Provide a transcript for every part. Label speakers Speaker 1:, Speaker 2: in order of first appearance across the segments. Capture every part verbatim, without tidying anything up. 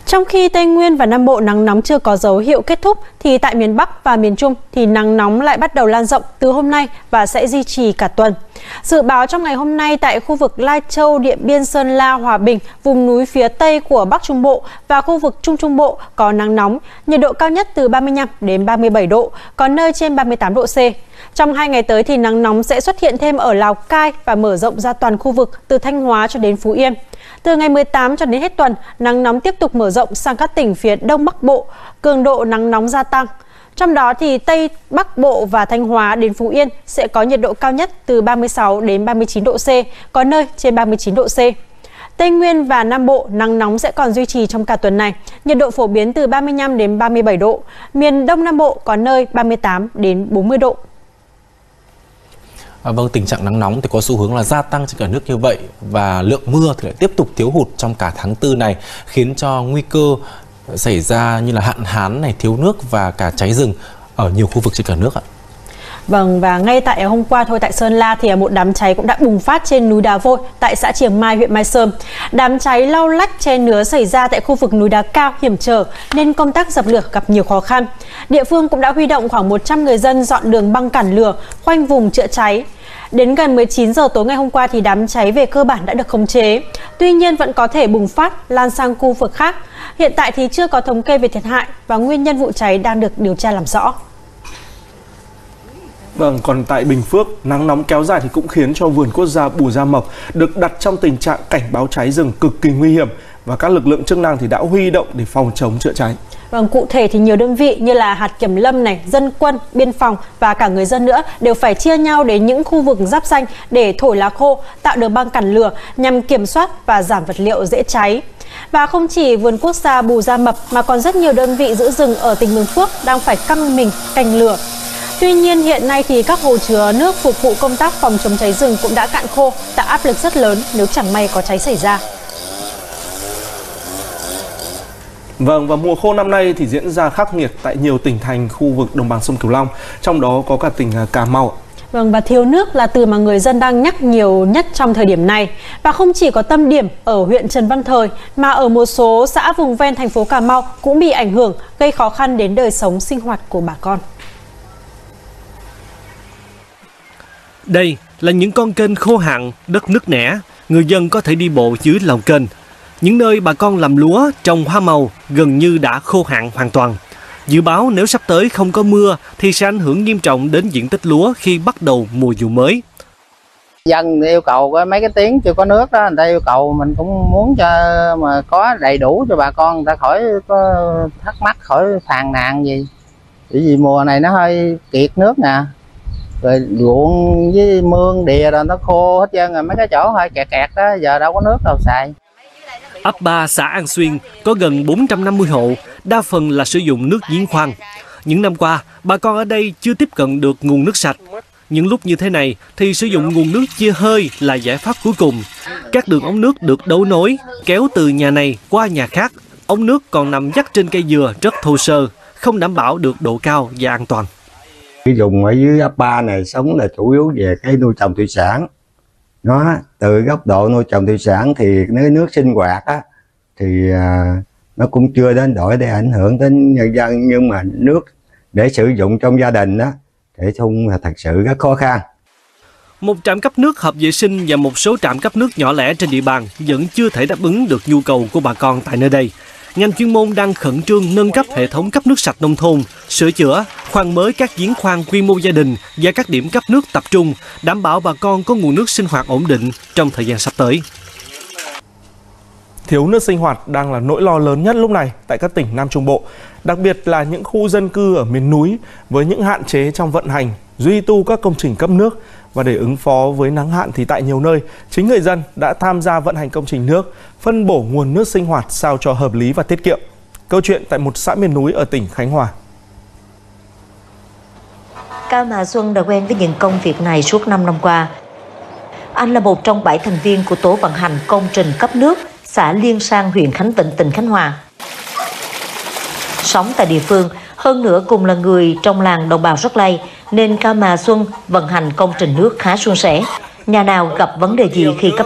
Speaker 1: Trong khi Tây Nguyên và Nam Bộ nắng nóng chưa có dấu hiệu kết thúc, thì tại miền Bắc và miền Trung thì nắng nóng lại bắt đầu lan rộng từ hôm nay và sẽ duy trì cả tuần. Dự báo trong ngày hôm nay tại khu vực Lai Châu, Điện Biên, Sơn La, Hòa Bình, vùng núi phía Tây của Bắc Trung Bộ và khu vực Trung Trung Bộ có nắng nóng, nhiệt độ cao nhất từ ba mươi lăm đến ba mươi bảy độ, có nơi trên ba mươi tám độ C. Trong hai ngày tới thì nắng nóng sẽ xuất hiện thêm ở Lào Cai và mở rộng ra toàn khu vực từ Thanh Hóa cho đến Phú Yên. Từ ngày mười tám cho đến hết tuần, nắng nóng tiếp tục mở rộng sang các tỉnh phía Đông Bắc Bộ, cường độ nắng nóng gia tăng. Trong đó thì Tây Bắc Bộ và Thanh Hóa đến Phú Yên sẽ có nhiệt độ cao nhất từ ba mươi sáu đến ba mươi chín độ C, có nơi trên ba mươi chín độ C. Tây Nguyên và Nam Bộ nắng nóng sẽ còn duy trì trong cả tuần này, nhiệt độ phổ biến từ ba mươi lăm đến ba mươi bảy độ. Miền Đông Nam Bộ có nơi ba mươi tám đến bốn mươi độ.
Speaker 2: À, vâng, tình trạng nắng nóng thì có xu hướng là gia tăng trên cả nước như vậy và lượng mưa thì lại tiếp tục thiếu hụt trong cả tháng tư này, khiến cho nguy cơ xảy ra như là hạn hán này, thiếu nước và cả cháy rừng ở nhiều khu vực trên cả nước ạ.
Speaker 1: Vâng, và ngay tại hôm qua thôi tại Sơn La thì một đám cháy cũng đã bùng phát trên núi Đá Vôi tại xã Triềng Mai, huyện Mai Sơn. Đám cháy lau lách che nứa xảy ra tại khu vực núi đá cao hiểm trở nên công tác dập lửa gặp nhiều khó khăn. Địa phương cũng đã huy động khoảng một trăm người dân dọn đường băng cản lửa, khoanh vùng chữa cháy. Đến gần mười chín giờ tối ngày hôm qua thì đám cháy về cơ bản đã được khống chế. Tuy nhiên vẫn có thể bùng phát lan sang khu vực khác. Hiện tại thì chưa có thống kê về thiệt hại và nguyên nhân vụ cháy đang được điều tra làm rõ.
Speaker 3: Vâng, còn tại Bình Phước, nắng nóng kéo dài thì cũng khiến cho vườn quốc gia Bù Gia Mập được đặt trong tình trạng cảnh báo cháy rừng cực kỳ nguy hiểm và các lực lượng chức năng thì đã huy động để phòng chống chữa cháy.
Speaker 1: Vâng, cụ thể thì nhiều đơn vị như là hạt kiểm lâm này, dân quân, biên phòng và cả người dân nữa đều phải chia nhau đến những khu vực giáp ranh để thổi lá khô, tạo đường băng cản lửa nhằm kiểm soát và giảm vật liệu dễ cháy. Và không chỉ vườn quốc gia Bù Gia Mập mà còn rất nhiều đơn vị giữ rừng ở tỉnh Bình Phước đang phải căng mình canh lửa. Tuy nhiên hiện nay thì các hồ chứa nước phục vụ công tác phòng chống cháy rừng cũng đã cạn khô, tạo áp lực rất lớn nếu chẳng may có cháy xảy ra.
Speaker 3: Vâng, và mùa khô năm nay thì diễn ra khắc nghiệt tại nhiều tỉnh thành khu vực đồng bằng sông Cửu Long, trong đó có cả tỉnh Cà Mau.
Speaker 1: Vâng, và thiếu nước là từ mà người dân đang nhắc nhiều nhất trong thời điểm này. Và không chỉ có tâm điểm ở huyện Trần Văn Thời mà ở một số xã vùng ven thành phố Cà Mau cũng bị ảnh hưởng, gây khó khăn đến đời sống sinh hoạt của bà con.
Speaker 4: Đây là những con kênh khô hạn, đất nứt nẻ, người dân có thể đi bộ dưới lòng kênh. Những nơi bà con làm lúa, trồng hoa màu gần như đã khô hạn hoàn toàn. Dự báo nếu sắp tới không có mưa thì sẽ ảnh hưởng nghiêm trọng đến diện tích lúa khi bắt đầu mùa vụ mới.
Speaker 5: Dân yêu cầu mấy cái tiếng chưa có nước đó, người ta yêu cầu mình cũng muốn cho mà có đầy đủ cho bà con, người ta khỏi có thắc mắc, khỏi phàn nàn gì. Bởi vì mùa này nó hơi kiệt nước nè. Rồi ruộng với mương đìa rồi nó khô hết trơn rồi, mấy cái chỗ hơi kẹt kẹt đó giờ đâu có nước đâu xài.
Speaker 4: Ấp ba xã An Xuyên có gần bốn trăm năm mươi hộ, đa phần là sử dụng nước giếng khoan. Những năm qua, bà con ở đây chưa tiếp cận được nguồn nước sạch. Những lúc như thế này thì sử dụng nguồn nước chia hơi là giải pháp cuối cùng. Các đường ống nước được đấu nối, kéo từ nhà này qua nhà khác. Ống nước còn nằm dắt trên cây dừa rất thô sơ, không đảm bảo được độ cao và an toàn.
Speaker 6: Cái vùng ở dưới ấp ba này sống là chủ yếu về cái nuôi trồng thủy sản. Nó từ góc độ nuôi trồng thủy sản thì nếu nước sinh hoạt á, thì à, nó cũng chưa đến đổi để ảnh hưởng đến nhân dân, nhưng mà nước để sử dụng trong gia đình đó để thun là thật sự rất khó khăn.
Speaker 4: Một trạm cấp nước hợp vệ sinh và một số trạm cấp nước nhỏ lẻ trên địa bàn vẫn chưa thể đáp ứng được nhu cầu của bà con tại nơi đây. Ngành chuyên môn đang khẩn trương nâng cấp hệ thống cấp nước sạch nông thôn, sửa chữa, khoan mới các giếng khoan quy mô gia đình và các điểm cấp nước tập trung, đảm bảo bà con có nguồn nước sinh hoạt ổn định trong thời gian sắp tới.
Speaker 3: Thiếu nước sinh hoạt đang là nỗi lo lớn nhất lúc này tại các tỉnh Nam Trung Bộ, đặc biệt là những khu dân cư ở miền núi với những hạn chế trong vận hành, duy tu các công trình cấp nước. Và để ứng phó với nắng hạn thì tại nhiều nơi, chính người dân đã tham gia vận hành công trình nước, phân bổ nguồn nước sinh hoạt sao cho hợp lý và tiết kiệm. Câu chuyện tại một xã miền núi ở tỉnh Khánh Hòa.
Speaker 7: Cao Mà Xuân đã quen với những công việc này suốt năm năm qua. Anh là một trong bảy thành viên của tổ vận hành công trình cấp nước xã Liên Sang, huyện Khánh Vĩnh, tỉnh Khánh Hòa. Sống tại địa phương, hơn nữa cùng là người trong làng đồng bào Rắc Lây, nên Cao Mà Xuân vận hành công trình nước khá suôn sẻ. Nhà nào gặp vấn đề gì khi cấp nước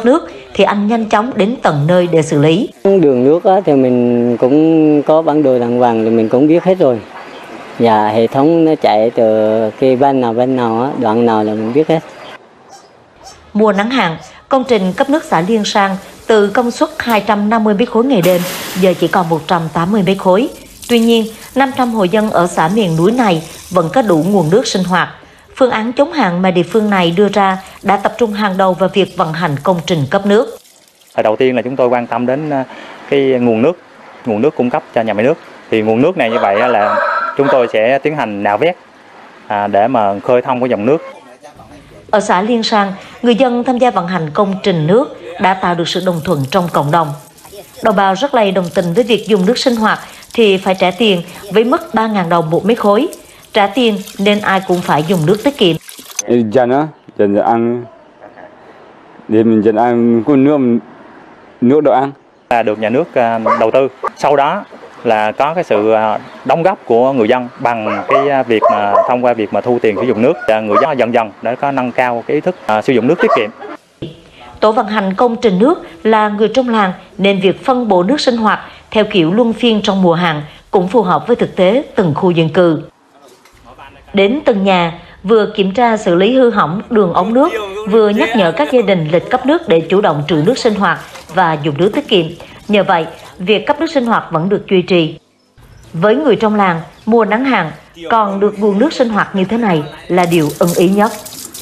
Speaker 7: thì anh nhanh chóng đến tận nơi để xử lý.
Speaker 8: Đường nước á, thì mình cũng có bản đồ đàng hoàng thì mình cũng biết hết rồi. Và hệ thống nó chạy từ cái bên nào bên nào á, đoạn nào là mình biết hết.
Speaker 7: Mùa nắng hạn, công trình cấp nước xã Liên Sang từ công suất hai trăm năm mươi mét khối ngày đêm giờ chỉ còn một trăm tám mươi mét khối. Tuy nhiên, năm trăm hộ dân ở xã miền núi này vẫn có đủ nguồn nước sinh hoạt. Phương án chống hạn mà địa phương này đưa ra đã tập trung hàng đầu vào việc vận hành công trình cấp nước.
Speaker 9: Đầu tiên là chúng tôi quan tâm đến cái nguồn nước, nguồn nước cung cấp cho nhà máy nước. Thì nguồn nước này như vậy là chúng tôi sẽ tiến hành nạo vét để mà khơi thông cái dòng nước.
Speaker 7: Ở xã Liên Sang, người dân tham gia vận hành công trình nước đã tạo được sự đồng thuận trong cộng đồng. Đồng bào rất là đồng tình với việc dùng nước sinh hoạt thì phải trả tiền với mức ba nghìn đồng một mét khối. Trả tiền nên ai cũng phải dùng nước tiết kiệm.
Speaker 10: Dân á, dân ăn để mình dân ăn có nước nước đồ ăn.
Speaker 9: Là được nhà nước đầu tư. Sau đó là có cái sự đóng góp của người dân bằng cái việc mà thông qua việc mà thu tiền sử dụng nước. Người dân dần dần đã có nâng cao cái ý thức uh, sử dụng nước tiết kiệm.
Speaker 7: Tổ vận hành công trình nước là người trong làng nên việc phân bổ nước sinh hoạt theo kiểu luân phiên trong mùa hạn cũng phù hợp với thực tế từng khu dân cư. Đến từng nhà, vừa kiểm tra xử lý hư hỏng đường ống nước, vừa nhắc nhở các gia đình lịch cấp nước để chủ động trữ nước sinh hoạt và dùng nước tiết kiệm. Nhờ vậy, việc cấp nước sinh hoạt vẫn được duy trì. Với người trong làng, mùa nắng hạn còn được nguồn nước sinh hoạt như thế này là điều ưng ý nhất.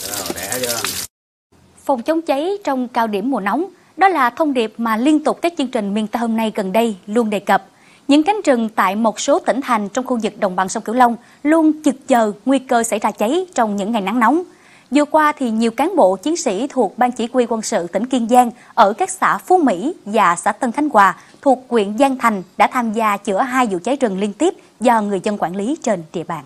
Speaker 11: Phòng chống cháy trong cao điểm mùa nóng, đó là thông điệp mà liên tục các chương trình Miền Ta hôm nay gần đây luôn đề cập. Những cánh rừng tại một số tỉnh thành trong khu vực đồng bằng sông Cửu Long luôn trực chờ nguy cơ xảy ra cháy trong những ngày nắng nóng. Vừa qua thì nhiều cán bộ chiến sĩ thuộc Ban Chỉ huy Quân sự tỉnh Kiên Giang ở các xã Phú Mỹ và xã Tân Khánh Hòa thuộc huyện Giang Thành đã tham gia chữa hai vụ cháy rừng liên tiếp do người dân quản lý trên địa bàn.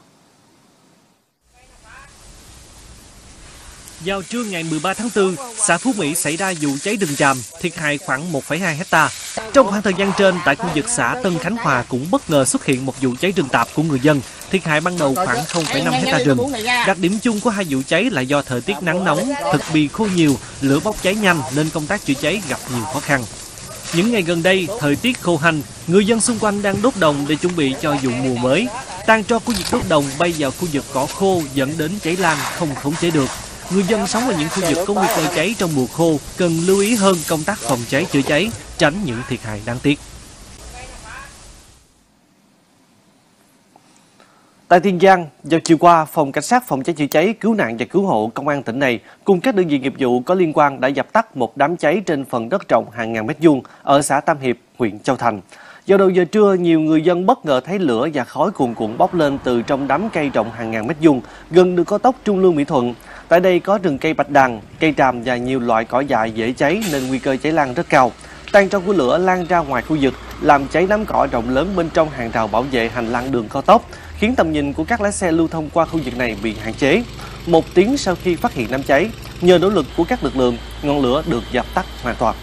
Speaker 4: Vào trưa ngày mười ba tháng tư, xã Phú Mỹ xảy ra vụ cháy rừng tràm, thiệt hại khoảng một phẩy hai hecta. Trong khoảng thời gian trên, tại khu vực xã Tân Khánh Hòa cũng bất ngờ xuất hiện một vụ cháy rừng tạp của người dân, thiệt hại ban đầu khoảng không phẩy năm hecta rừng. Đặc điểm chung của hai vụ cháy là do thời tiết nắng nóng, thực bì khô nhiều, lửa bốc cháy nhanh nên công tác chữa cháy gặp nhiều khó khăn. Những ngày gần đây, thời tiết khô hanh, người dân xung quanh đang đốt đồng để chuẩn bị cho vụ mùa mới. Tàn tro của việc đốt đồng bay vào khu vực cỏ khô dẫn đến cháy lan không khống chế được. Người dân sống ở những khu vực có nguy cơ cháy trong mùa khô cần lưu ý hơn công tác phòng cháy chữa cháy, tránh những thiệt hại đáng tiếc. Tại Tiền Giang, vào chiều qua, Phòng Cảnh sát Phòng cháy chữa cháy, Cứu nạn và Cứu hộ Công an tỉnh này cùng các đơn vị nghiệp vụ có liên quan đã dập tắt một đám cháy trên phần đất rộng hàng ngàn mét vuông ở xã Tam Hiệp, huyện Châu Thành. Vào đầu giờ trưa, nhiều người dân bất ngờ thấy lửa và khói cuồn cuộn bốc lên từ trong đám cây rộng hàng ngàn mét vuông gần đường cao tốc Trung Lương - Mỹ Thuận. Tại đây có rừng cây bạch đàn, cây tràm và nhiều loại cỏ dại dễ cháy nên nguy cơ cháy lan rất cao. Tàn tro của lửa lan ra ngoài khu vực, làm cháy đám cỏ rộng lớn bên trong hàng rào bảo vệ hành lang đường cao tốc, khiến tầm nhìn của các lái xe lưu thông qua khu vực này bị hạn chế. Một tiếng sau khi phát hiện đám cháy, nhờ nỗ lực của các lực lượng, ngọn lửa được dập tắt hoàn toàn.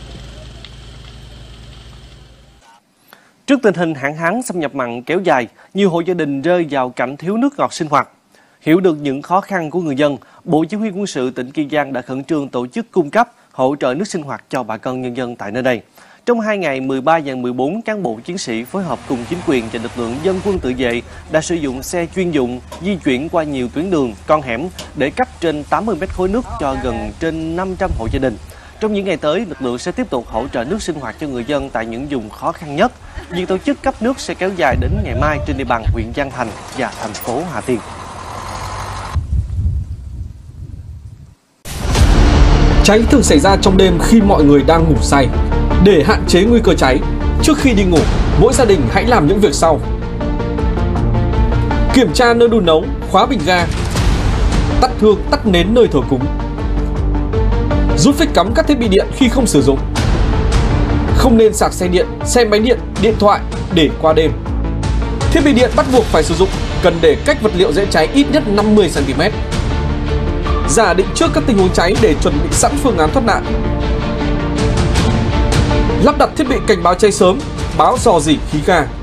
Speaker 4: Trước tình hình hạn hán xâm nhập mặn kéo dài, nhiều hộ gia đình rơi vào cảnh thiếu nước ngọt sinh hoạt. Hiểu được những khó khăn của người dân, Bộ Chỉ huy Quân sự tỉnh Kiên Giang đã khẩn trương tổ chức cung cấp, hỗ trợ nước sinh hoạt cho bà con nhân dân tại nơi đây. Trong hai ngày mười ba và mười bốn, cán bộ chiến sĩ phối hợp cùng chính quyền và lực lượng dân quân tự vệ đã sử dụng xe chuyên dụng di chuyển qua nhiều tuyến đường, con hẻm để cấp trên tám mươi mét khối nước cho gần trên năm trăm hộ gia đình. Trong những ngày tới, lực lượng sẽ tiếp tục hỗ trợ nước sinh hoạt cho người dân tại những vùng khó khăn nhất. Việc tổ chức cấp nước sẽ kéo dài đến ngày mai trên địa bàn huyện Giang Thành và thành phố Hà Tiên.
Speaker 12: Cháy thường xảy ra trong đêm khi mọi người đang ngủ say. Để hạn chế nguy cơ cháy, trước khi đi ngủ, mỗi gia đình hãy làm những việc sau. Kiểm tra nơi đun nấu, khóa bình ga. Tắt hương, tắt nến nơi thờ cúng. Rút phích cắm các thiết bị điện khi không sử dụng. Không nên sạc xe điện, xe máy điện, điện thoại để qua đêm. Thiết bị điện bắt buộc phải sử dụng cần để cách vật liệu dễ cháy ít nhất năm mươi xăng ti mét. Giả định trước các tình huống cháy để chuẩn bị sẵn phương án thoát nạn. Lắp đặt thiết bị cảnh báo cháy sớm, báo rò rỉ khí ga.